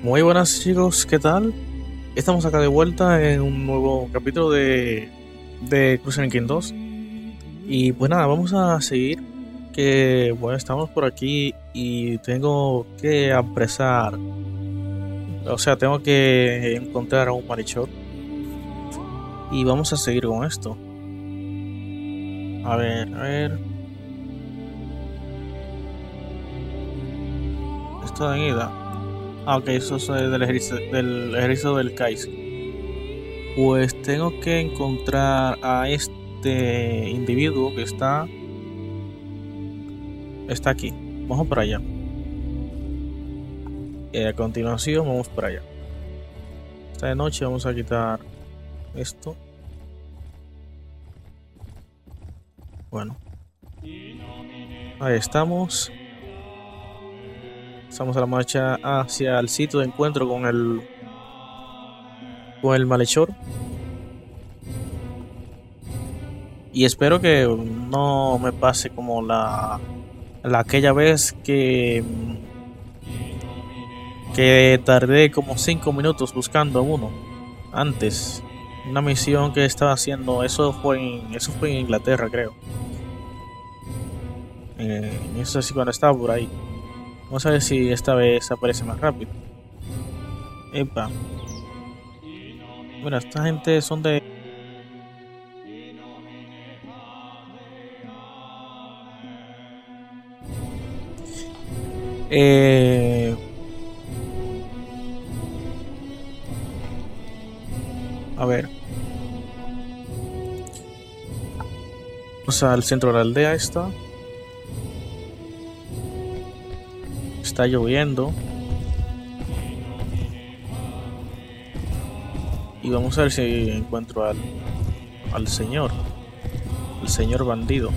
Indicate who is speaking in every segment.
Speaker 1: Muy buenas chicos, ¿qué tal? Estamos acá de vuelta en un nuevo capítulo de Crusader King 2. Y pues nada, vamos a seguir. Que bueno, estamos por aquí y tengo que apresar. O sea, tengo que encontrar a un malhechor. Y vamos a seguir con esto. A ver, a ver. Esto de ida. Ah, ok, eso es del ejército del Kaiser. Pues tengo que encontrar a este individuo que está aquí. Vamos para allá. A continuación vamos para allá. Esta de noche vamos a quitar esto. Bueno, ahí estamos. Estamos a la marcha hacia el sitio de encuentro con el malhechor. Y espero que no me pase como aquella vez que tardé como 5 minutos buscando a uno. Antes, una misión que estaba haciendo, eso fue en Inglaterra, creo. Eso sí, cuando estaba por ahí. Vamos a ver si esta vez aparece más rápido. Epa. Bueno, esta gente son de... Eh, a ver. O sea, al centro de la aldea está lloviendo. Y vamos a ver si encuentro al señor. El señor bandido.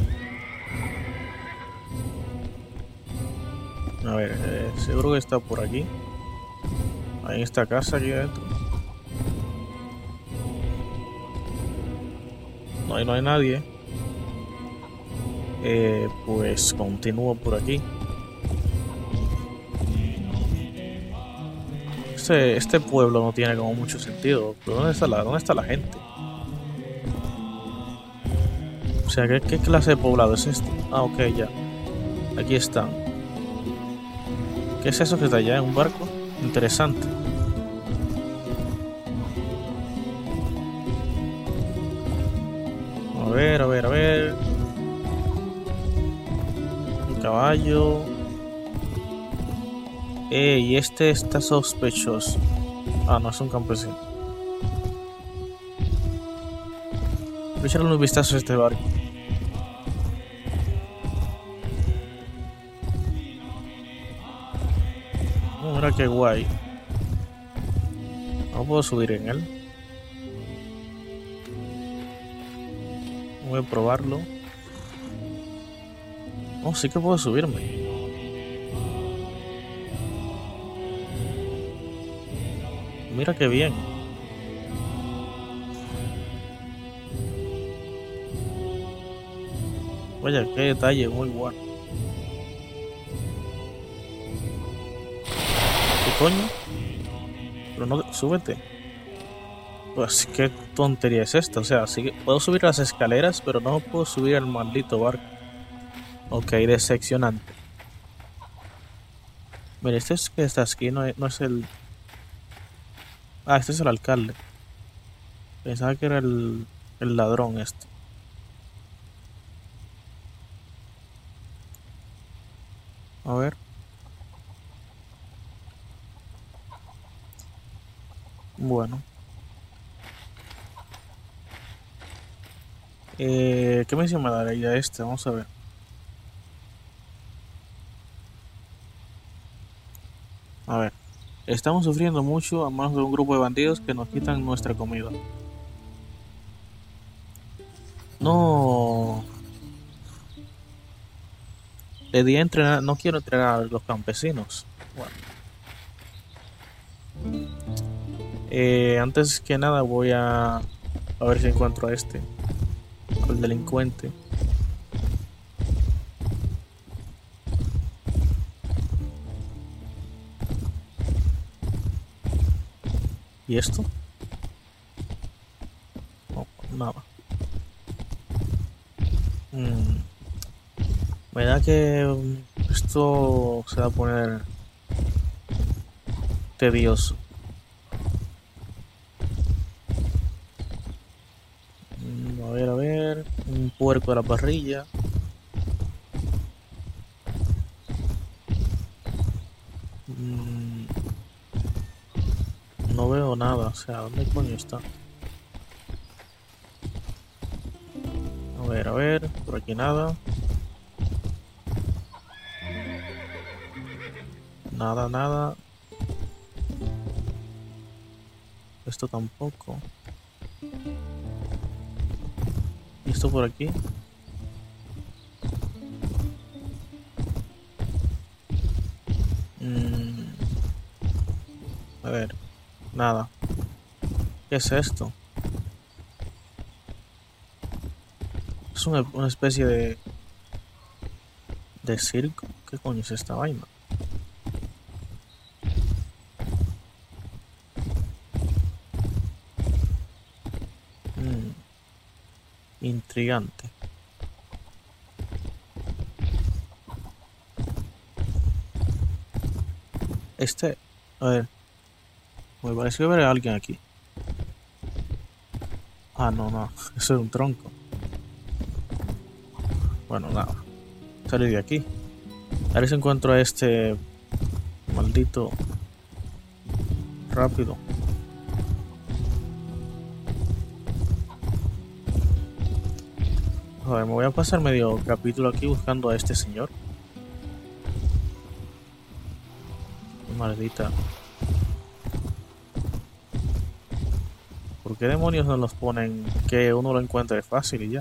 Speaker 1: A ver, seguro que está por aquí. Ahí en esta casa aquí adentro. No hay nadie. Pues continúo por aquí. Este pueblo no tiene como mucho sentido. ¿Pero dónde está la gente? O sea, ¿qué clase de poblado es este? Ah, ok, ya. Aquí están. ¿Qué es eso que está allá en un barco? Interesante. A ver, a ver, a ver. Un caballo. Y este está sospechoso. Ah, no, es un campesino. Voy a echarle un vistazo a este barco. Mira qué guay. No puedo subir en él. Voy a probarlo. Oh, sí que puedo subirme. Mira qué bien. Vaya, qué detalle, muy bueno. ¿Qué coño? Pero no, súbete. Pues qué tontería es esta. O sea, sí que puedo subir las escaleras, pero no puedo subir al maldito barco. Ok, decepcionante. Mira, este es que está aquí, no es el. Ah, este es el alcalde. Pensaba que era el ladrón este. A ver. Bueno. ¿Qué misión me daría este? Vamos a ver. A ver. Estamos sufriendo mucho a manos de un grupo de bandidos que nos quitan nuestra comida. No. Le di a entrenar. No quiero entrenar a los campesinos. Bueno. Antes que nada voy a ver si encuentro a este. Al delincuente. ¿Y esto? No, nada. Me da que esto se va a poner tedioso. A ver. Un puerco a la parrilla. No veo nada. O sea, ¿dónde coño está? A ver. Por aquí nada. Nada, nada. Esto tampoco. ¿Y esto por aquí? A ver. Nada. ¿Qué es esto? Es una especie de circo. ¿Qué coño es esta vaina? Intrigante. A ver, me pareció ver a alguien aquí. Ah, no, no, eso es un tronco. Bueno, nada, salí de aquí. A ver si encuentro a este maldito rápido. Joder, me voy a pasar medio capítulo aquí buscando a este señor. Maldita. ¿Por qué demonios no los ponen que uno lo encuentre fácil y ya?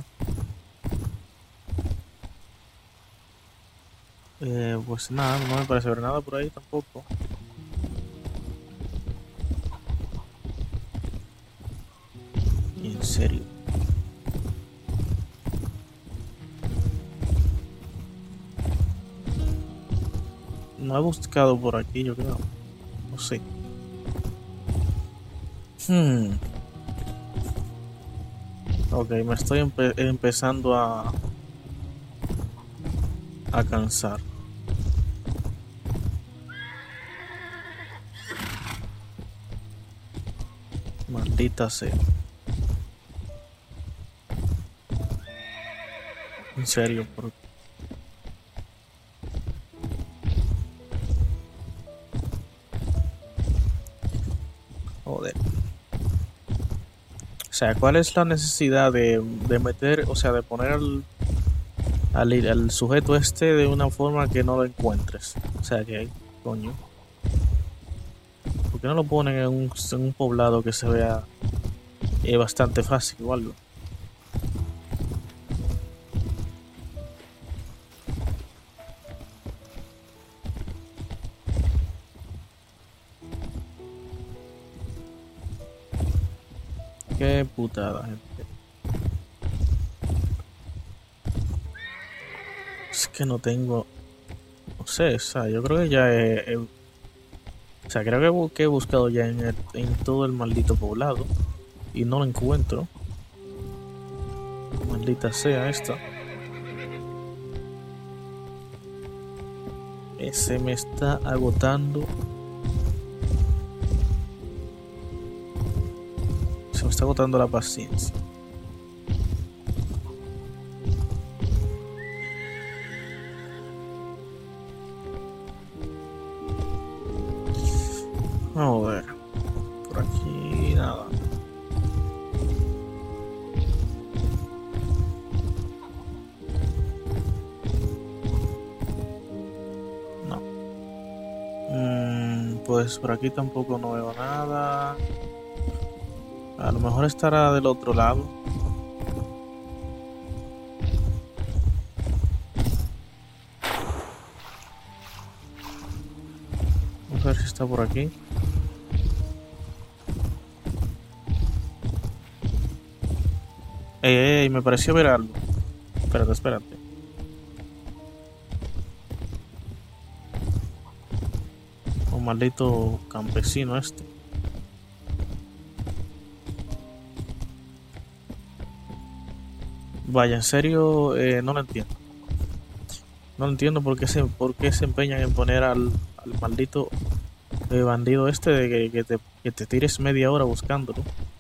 Speaker 1: Pues nada, no me parece ver nada por ahí tampoco. En serio. No he buscado por aquí, yo creo. No sé. Ok, me estoy empezando a cansar. Maldita sea. En serio, joder. O sea, ¿cuál es la necesidad de meter, o sea, de poner al sujeto este de una forma que no lo encuentres? O sea, que coño. ¿Por qué no lo ponen en un poblado que se vea bastante fácil o algo? Qué putada, gente. Es que no tengo. No sé, o sea, yo creo que ya o sea, creo que he buscado ya en todo el maldito poblado y no lo encuentro. Maldita sea esta. Se me está agotando. Se me está agotando la paciencia. Vamos a ver. Por aquí nada. No. Pues por aquí tampoco no veo nada. A lo mejor estará del otro lado. Vamos a ver si está por aquí. Ey, me pareció ver algo. Espérate. Un maldito campesino este. Vaya, en serio, no lo entiendo. No entiendo por qué se empeñan en poner al maldito bandido este de que te tires media hora buscándolo.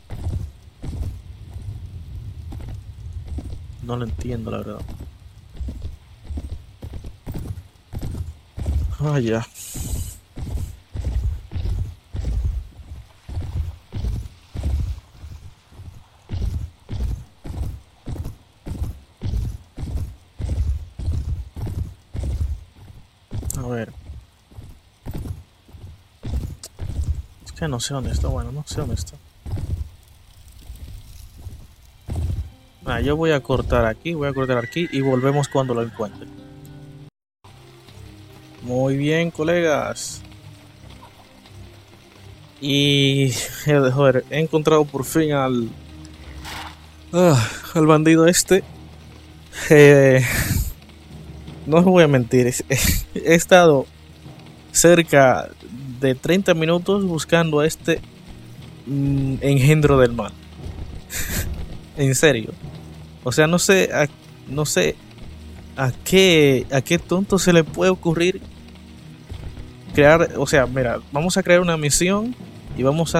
Speaker 1: No lo entiendo, la verdad. Ah, ya. A ver. Es que no sé dónde está. Bueno, no sé dónde está. Ah, yo voy a cortar aquí y volvemos cuando lo encuentre. Muy bien, colegas. Y joder, he encontrado por fin al bandido este. Eh, no os voy a mentir, he estado cerca de 30 minutos buscando a este engendro del mal. En serio. O sea, no sé a qué tonto se le puede ocurrir crear, o sea, mira, vamos a crear una misión y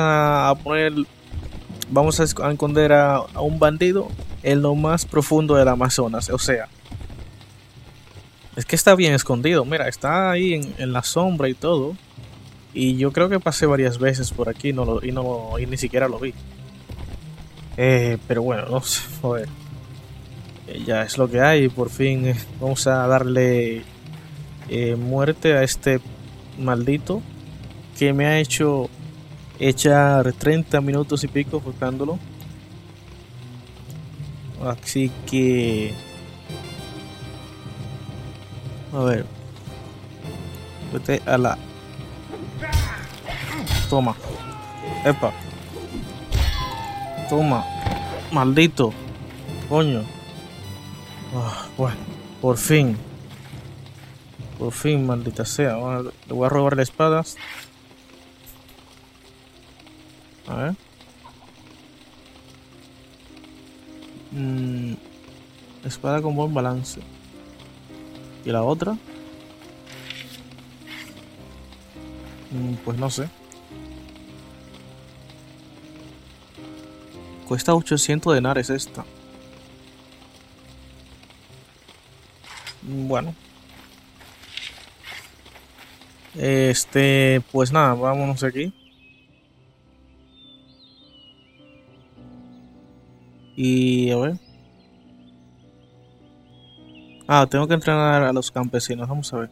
Speaker 1: vamos a esconder a un bandido en lo más profundo del Amazonas. O sea, es que está bien escondido, mira, está ahí en la sombra y todo. Y yo creo que pasé varias veces por aquí y ni siquiera lo vi. Pero bueno, no sé, joder. Ya es lo que hay. Por fin vamos a darle muerte a este maldito que me ha hecho echar 30 minutos y pico buscándolo. Así que... A ver. Vete a la... Toma. Epa. Toma. Maldito. Coño. Bueno. Por fin. Por fin, maldita sea. Bueno, le voy a robar las espadas. A ver. Espada con buen balance. ¿Y la otra? Pues no sé. Cuesta 800 denares esta. Bueno. Pues nada, vámonos aquí. Y a ver. Ah, tengo que entrenar a los campesinos, vamos a ver.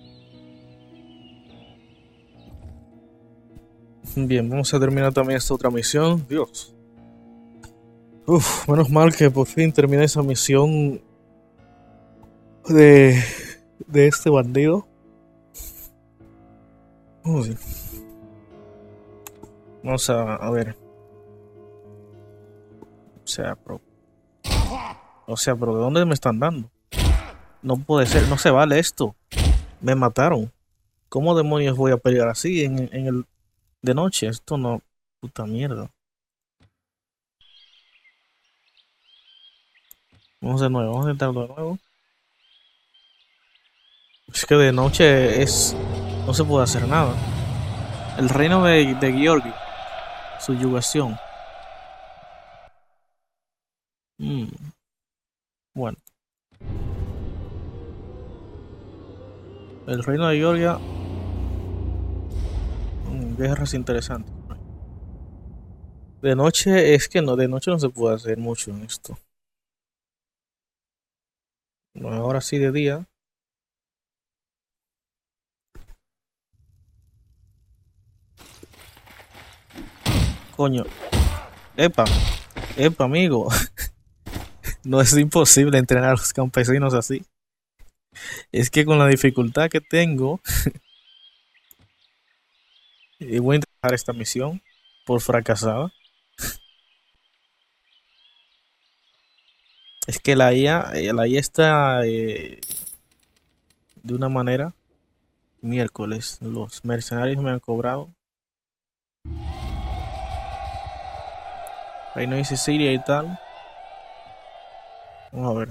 Speaker 1: Bien, vamos a terminar también esta otra misión. Dios. Uf, menos mal que por fin terminé esa misión de, de este bandido. Uy. Vamos a ver. O sea, pero ¿de dónde me están dando? No puede ser, no se vale esto. Me mataron. ¿Cómo demonios voy a pelear así en el de noche? Esto no, puta mierda. Vamos de nuevo, vamos a intentarlo de nuevo. Es que de noche no se puede hacer nada. El reino de Georgi, subyugación. Mm, bueno, el reino de Georgia, guerras interesantes. De noche es que no, de noche no se puede hacer mucho en esto. No, ahora sí de día. Coño, epa, epa, amigo. No es imposible entrenar a los campesinos así. Es que con la dificultad que tengo, voy a intentar esta misión por fracasada. Es que la IA está de una manera. Miércoles, los mercenarios me han cobrado. Reino de Sicilia y tal. Vamos a ver.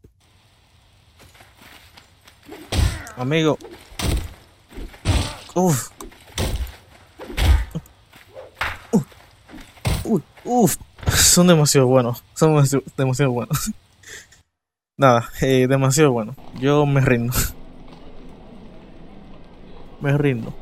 Speaker 1: Amigo. Uf. Uf. Son demasiado buenos. Son demasiado buenos. Nada, demasiado bueno. Yo me rindo. Me rindo.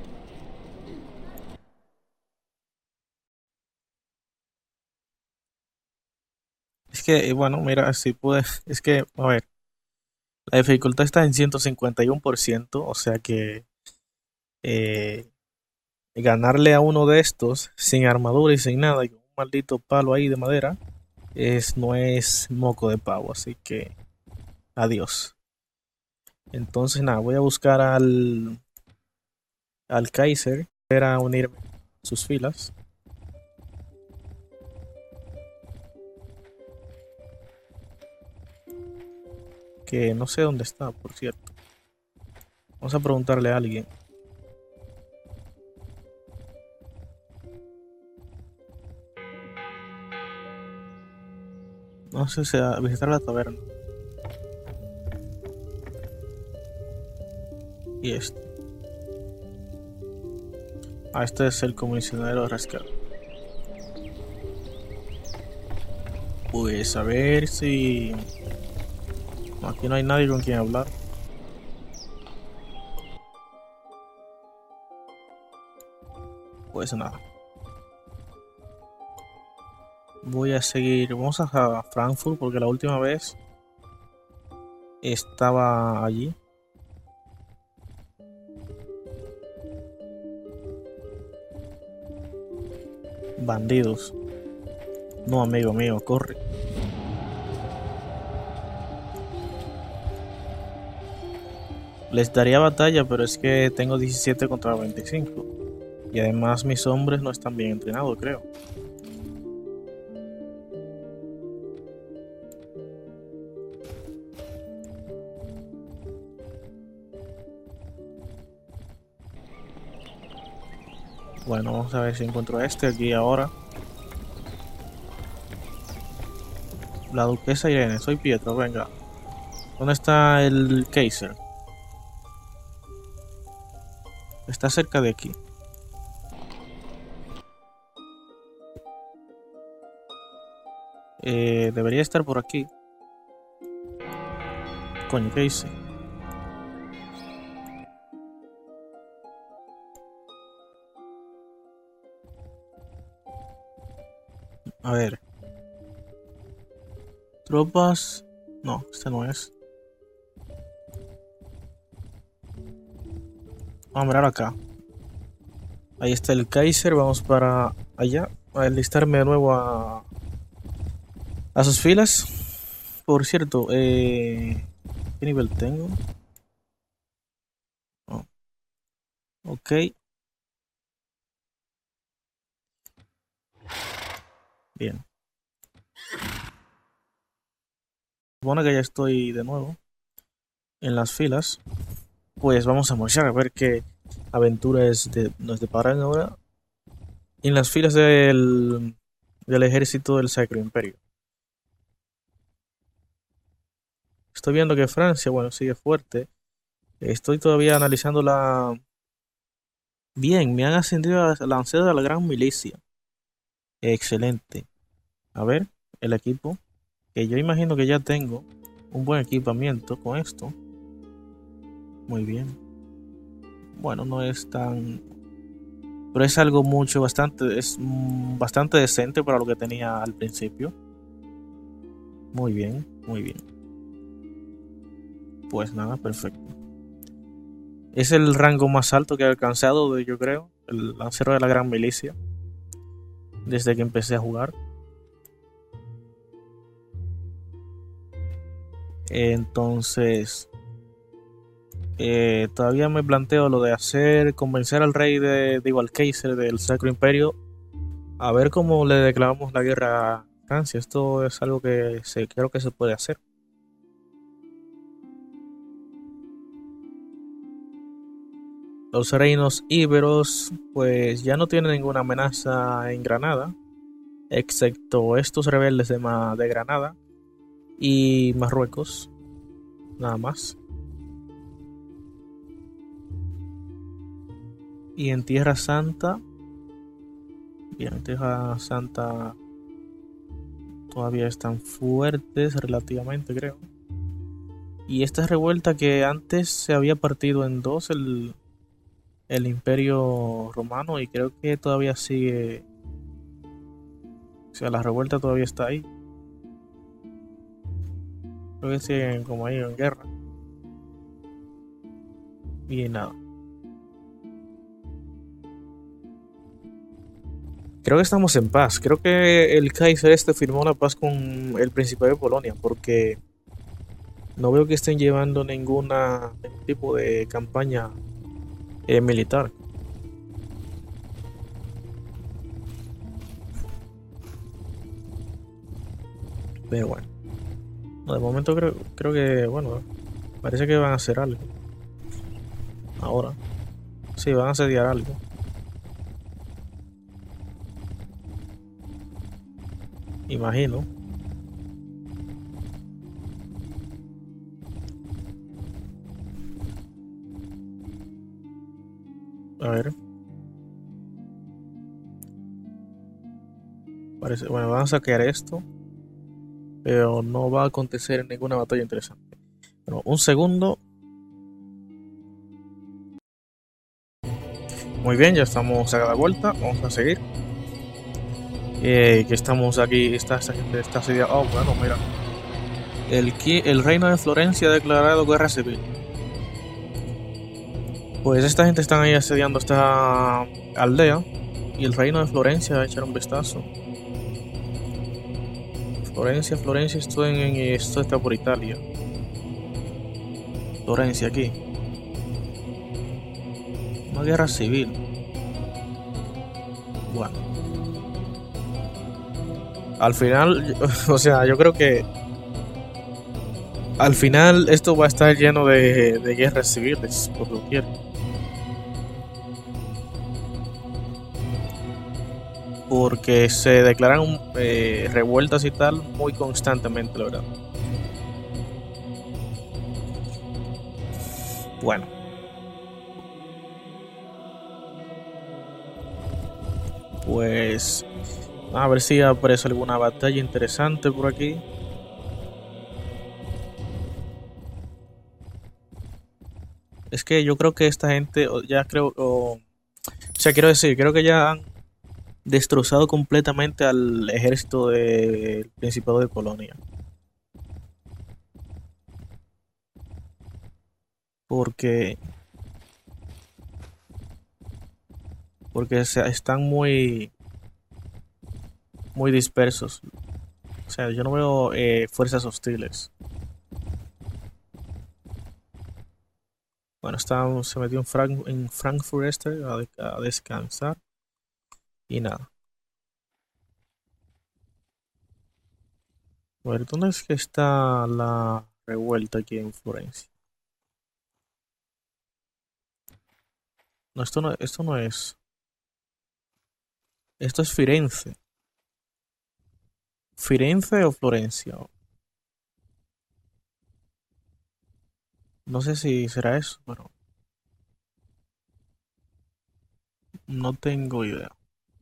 Speaker 1: Es que, bueno, mira, si puedes. Es que, a ver, la dificultad está en 151%. O sea que eh, ganarle a uno de estos sin armadura y sin nada, y con un maldito palo ahí de madera, no es moco de pavo. Así que, adiós. Entonces, nada, voy a buscar al Kaiser para unirme a sus filas. Que no sé dónde está, por cierto. Vamos a preguntarle a alguien. No sé si a visitar la taberna. Y este. Ah, este es el comisionado Rascal. Pues a ver si... No, aquí no hay nadie con quien hablar. Pues nada. Voy a seguir. Vamos a Frankfurt porque la última vez estaba allí. Bandidos. No, amigo mío, corre. Les daría batalla, pero es que tengo 17 contra 25. Y además mis hombres no están bien entrenados, creo. Bueno, vamos a ver si encuentro a este aquí ahora. La duquesa Irene, soy Pietro, venga. ¿Dónde está el Kaiser? Está cerca de aquí. Debería estar por aquí. Coño, ¿qué hice? A ver. Tropas. No, este no es. Vamos a mirar acá. Ahí está el Kaiser. Vamos para allá. A enlistarme de nuevo a sus filas. Por cierto, ¿qué nivel tengo? Oh, ok. Bien. Supone que ya estoy de nuevo en las filas. Pues vamos a marchar a ver qué aventuras nos deparan ahora en las filas del ejército del Sacro Imperio. Estoy viendo que Francia, bueno, sigue fuerte. Estoy todavía analizando la... Bien, me han ascendido a lancero de la gran milicia. Excelente. A ver, el equipo. Que yo imagino que ya tengo un buen equipamiento con esto. Muy bien. Bueno, no es tan... Pero es algo bastante decente para lo que tenía al principio. Muy bien, muy bien. Pues nada, perfecto. Es el rango más alto que he alcanzado, yo creo. El lancero de la gran milicia. Desde que empecé a jugar. Entonces... todavía me planteo lo de convencer al rey digo, al Kaiser del Sacro Imperio, a ver cómo le declaramos la guerra a Francia. Esto es algo que creo que se puede hacer. Los reinos íberos pues ya no tienen ninguna amenaza en Granada, excepto estos rebeldes de Granada, y Marruecos, nada más. Y en Tierra Santa, bien, en Tierra Santa todavía están fuertes relativamente, creo. Y esta revuelta que antes se había partido en dos el Imperio Romano y creo que todavía sigue, o sea, la revuelta todavía está ahí. Creo que siguen como ahí en guerra. Y nada. Creo que estamos en paz. Creo que el Kaiser este firmó la paz con el Principado de Polonia porque no veo que estén llevando ningún tipo de campaña militar. Pero bueno, no, de momento creo que, bueno, parece que van a hacer algo. Ahora, sí, van a asediar algo. Imagino. A ver, parece, bueno, van a saquear esto, pero no va a acontecer ninguna batalla interesante. Bueno, un segundo. Muy bien, ya estamos a la vuelta. Vamos a seguir. Que estamos aquí. Esta gente está asediada. Oh, bueno, mira. El reino de Florencia ha declarado guerra civil. Pues esta gente están ahí asediando esta aldea. Y el reino de Florencia va a echar un vistazo. Florencia, esto está por Italia. Florencia aquí. Una guerra civil. Bueno. Al final, o sea, yo creo que al final esto va a estar lleno de guerras civiles, por lo que quiero. Porque se declaran revueltas y tal muy constantemente, la verdad. Bueno, pues a ver si aparece alguna batalla interesante por aquí. Es que yo creo que esta gente, ya creo, o sea, quiero decir, creo que ya han destrozado completamente al ejército del Principado de Polonia. Porque, porque están muy dispersos. O sea, yo no veo fuerzas hostiles. Bueno, se metió en Frankfurt este a descansar y nada. A ver, ¿dónde es que está la revuelta aquí en Florencia? No, esto no es. Esto es Firenze. ¿Firenze o Florencia? No sé si será eso, pero no tengo idea.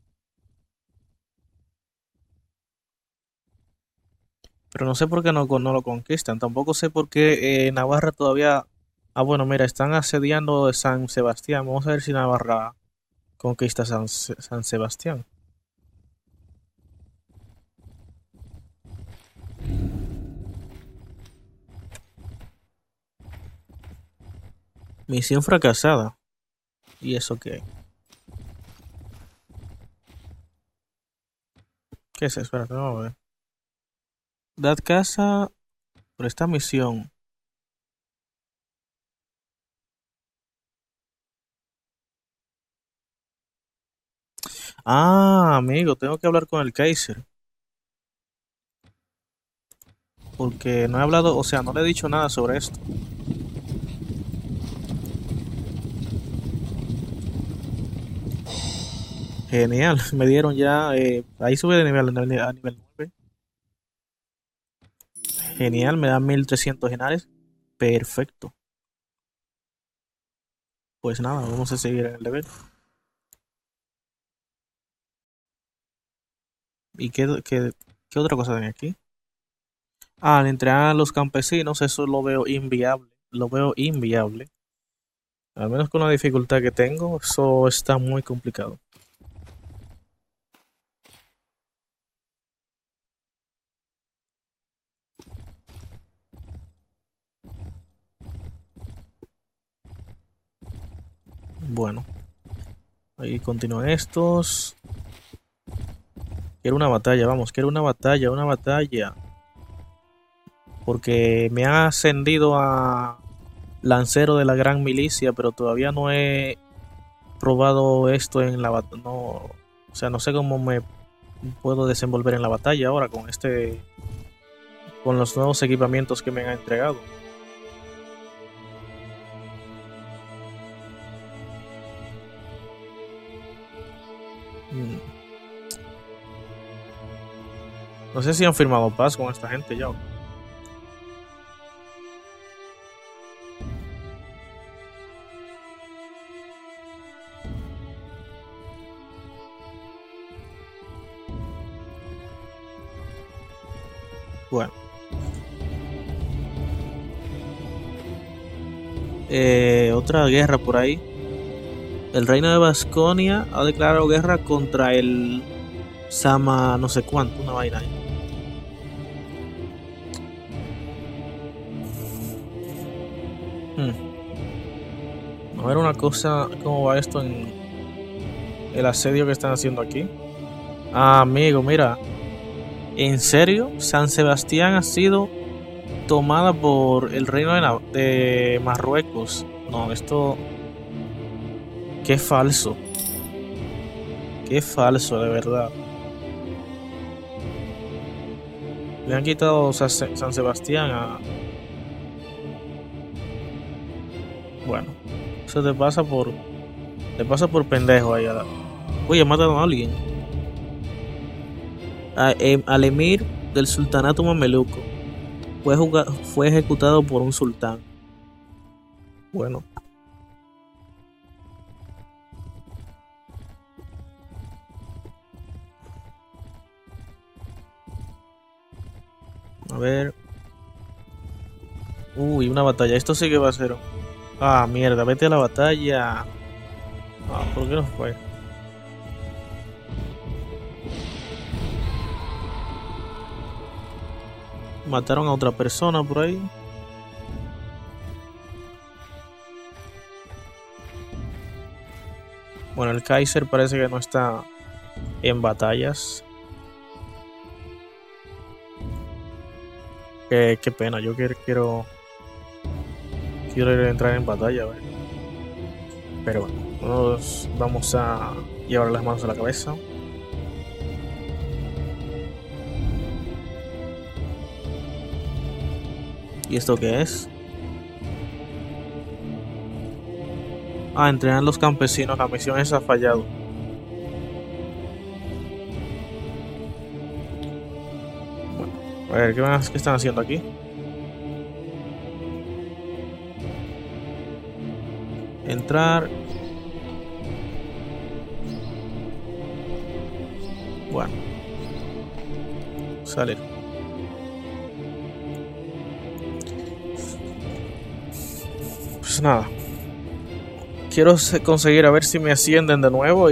Speaker 1: Pero no sé por qué no lo conquistan. Tampoco sé por qué Navarra todavía. Ah, bueno, mira, están asediando San Sebastián. Vamos a ver si Navarra conquista San Sebastián. Misión fracasada. ¿Y eso qué? ¿Qué es eso? Espérate, vamos a ver. Dad casa por esta misión. Ah, amigo, tengo que hablar con el Kaiser. Porque no he hablado, o sea, no le he dicho nada sobre esto. Genial, me dieron ya. Ahí sube de nivel a nivel 9. Genial, me dan 1300 dinares. Perfecto. Pues nada, vamos a seguir en el deber. ¿Y qué otra cosa tiene aquí? Ah, al entrenar a los campesinos, eso lo veo inviable. Lo veo inviable. Al menos con la dificultad que tengo, eso está muy complicado. Bueno, ahí continúan estos. Quiero una batalla, vamos, quiero una batalla, una batalla. Porque me han ascendido a lancero de la gran milicia, pero todavía no he probado esto en la batalla. No, o sea, no sé cómo me puedo desenvolver en la batalla ahora con los nuevos equipamientos que me han entregado. Mm, No sé si han firmado paz con esta gente ya. Bueno, otra guerra por ahí. El reino de Vasconia ha declarado guerra contra el Sama no sé cuánto, una vaina ahí. Hmm. A ver una cosa, cómo va esto en el asedio que están haciendo aquí. Ah, amigo, mira, ¿en serio? San Sebastián ha sido tomada por el reino de Marruecos. No, esto... Qué falso. Qué falso, de verdad. Le han quitado San Sebastián a... Bueno, eso te pasa por... Te pasa por pendejo ahí. Oye, mataron a alguien. Al emir del sultanato mameluco. Fue ejecutado por un sultán. Bueno, a ver. Uy, una batalla. Esto sí que va a ser. Ah, mierda, vete a la batalla. Ah, ¿por qué no fue? Mataron a otra persona por ahí. Bueno, el Kaiser parece que no está en batallas. Qué pena, yo quiero entrar en batalla, a ver. Pero bueno, nos vamos a llevar las manos a la cabeza. ¿Y esto qué es? Ah, entrenar a los campesinos. La misión esa ha fallado. Bueno, a ver, ¿qué están haciendo aquí? Entrar. Bueno, salir. Pues nada. Quiero conseguir a ver si me ascienden de nuevo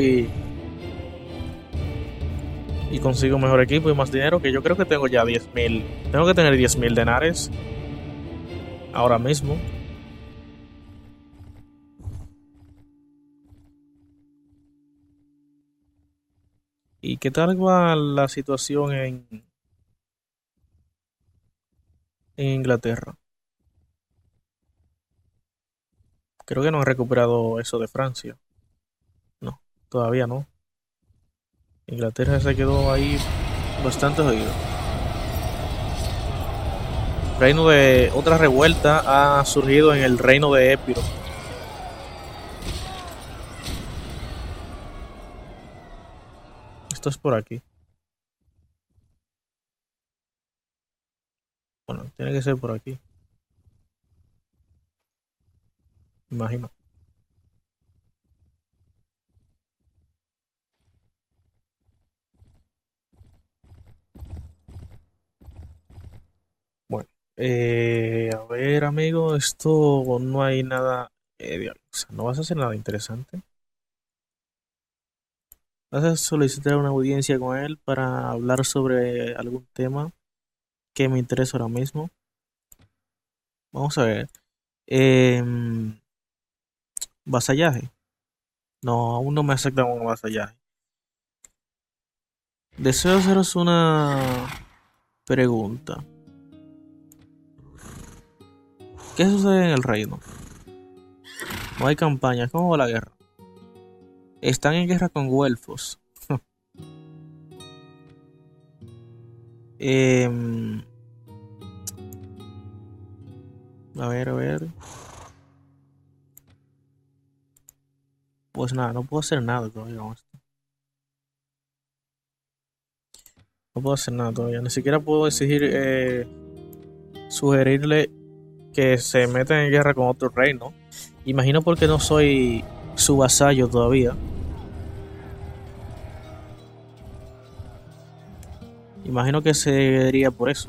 Speaker 1: y consigo mejor equipo y más dinero, que yo creo que tengo ya 10.000. Tengo que tener 10.000 denares ahora mismo. ¿Y qué tal va la situación en Inglaterra? Creo que no han recuperado eso de Francia. No, todavía no. Inglaterra se quedó ahí bastante jodido. Reino de otra revuelta ha surgido en el reino de Épiro. Esto es por aquí. Bueno, Tiene que ser por aquí, imagino. Bueno, a ver, amigo, esto no hay nada. O sea, no vas a hacer nada interesante. Vas a solicitar una audiencia con él para hablar sobre algún tema que me interesa ahora mismo. Vamos a ver. Em, Vasallaje. No, aún no me aceptan un vasallaje. Deseo haceros una pregunta. ¿Qué sucede en el reino? No hay campaña. ¿Cómo va la guerra? Están en guerra con güelfos. Em, a ver, a ver. Pues nada, no puedo hacer nada todavía con esto. No puedo hacer nada todavía. Ni siquiera puedo exigir, sugerirle que se meta en guerra con otro reino. Imagino porque no soy su vasallo todavía. Imagino que sería por eso.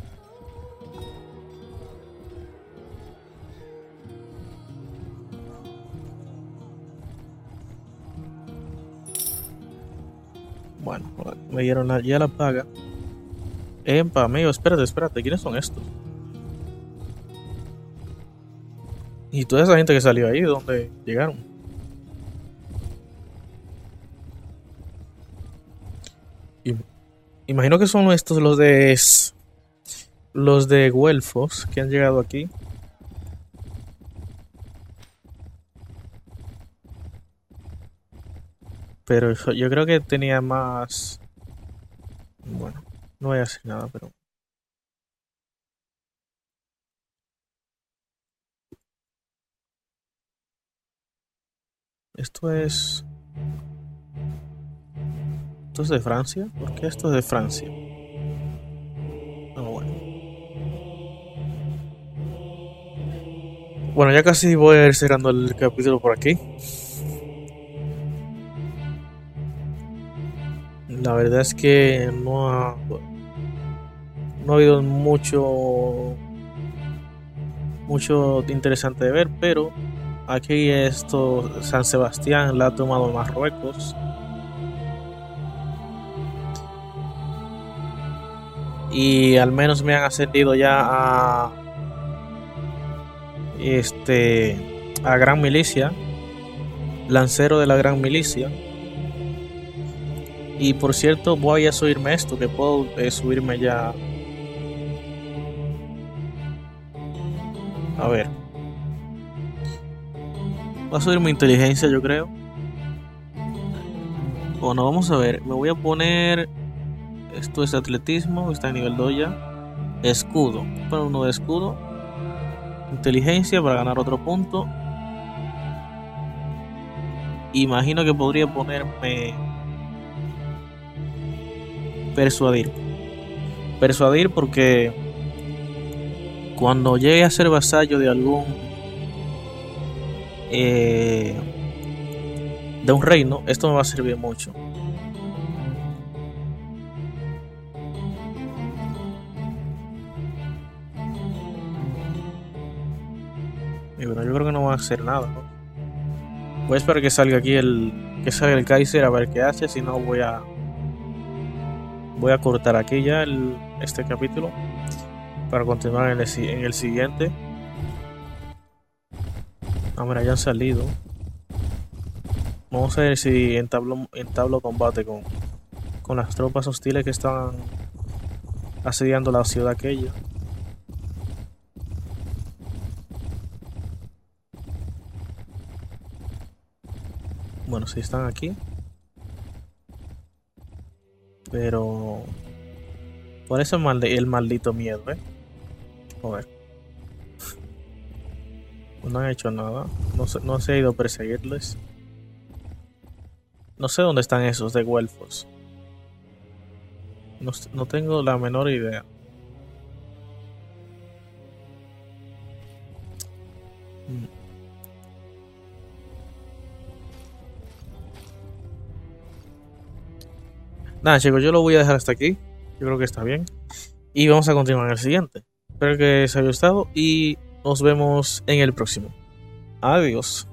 Speaker 1: Bueno, me dieron ya la paga. Epa, amigo, espérate, espérate. ¿Quiénes son estos? Y toda esa gente que salió ahí, ¿de dónde llegaron? Im- Imagino que son estos los de Güelfos que han llegado aquí. Pero yo creo que tenía más. Bueno, no voy a decir nada, pero esto es. ¿Esto es de Francia? ¿Por qué esto es de Francia? Ah, bueno. Bueno, ya casi voy a ir cerrando el capítulo por aquí. La verdad es que no ha habido mucho interesante de ver, pero aquí esto, San Sebastián la ha tomado Marruecos y al menos me han ascendido ya a gran milicia, lancero de la gran milicia. Y por cierto, voy a subirme esto, que puedo subirme ya. A ver, voy a subir mi inteligencia, yo creo. Bueno, vamos a ver, me voy a poner. Esto es atletismo, está en nivel 2 ya. Escudo, poner uno de escudo. Inteligencia para ganar otro punto. Imagino que podría ponerme persuadir. Persuadir porque cuando llegue a ser vasallo de algún eh, de un reino, esto me va a servir mucho. Y bueno, yo creo que no va a hacer nada, ¿no? Voy a esperar que salga el Kaiser a ver qué hace, si no voy a cortar aquí ya este capítulo para continuar en el siguiente. Ah, mira, ya han salido. Vamos a ver si entablo combate con las tropas hostiles que estaban asediando la ciudad aquella. Bueno, sí están aquí, pero por eso el maldito miedo, ¿eh? Joder, no han hecho nada. No se ha ido a perseguirles. No sé dónde están esos de Güelfos. No tengo la menor idea. Nada, chicos, yo lo voy a dejar hasta aquí. Yo creo que está bien. Y vamos a continuar en el siguiente. Espero que os haya gustado y nos vemos en el próximo. Adiós.